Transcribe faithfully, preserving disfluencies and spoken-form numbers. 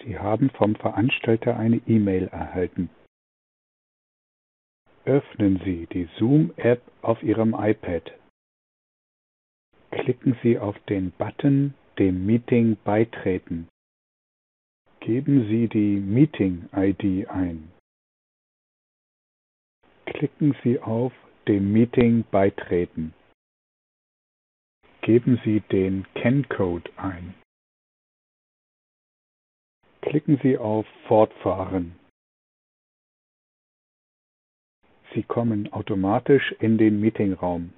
Sie haben vom Veranstalter eine E-Mail erhalten. Öffnen Sie die Zoom-App auf Ihrem iPad. Klicken Sie auf den Button „Dem Meeting beitreten“. Geben Sie die Meeting-I D ein. Klicken Sie auf „Dem Meeting beitreten“. Geben Sie den Ken-Code ein. Klicken Sie auf „Fortfahren“. Sie kommen automatisch in den Meetingraum.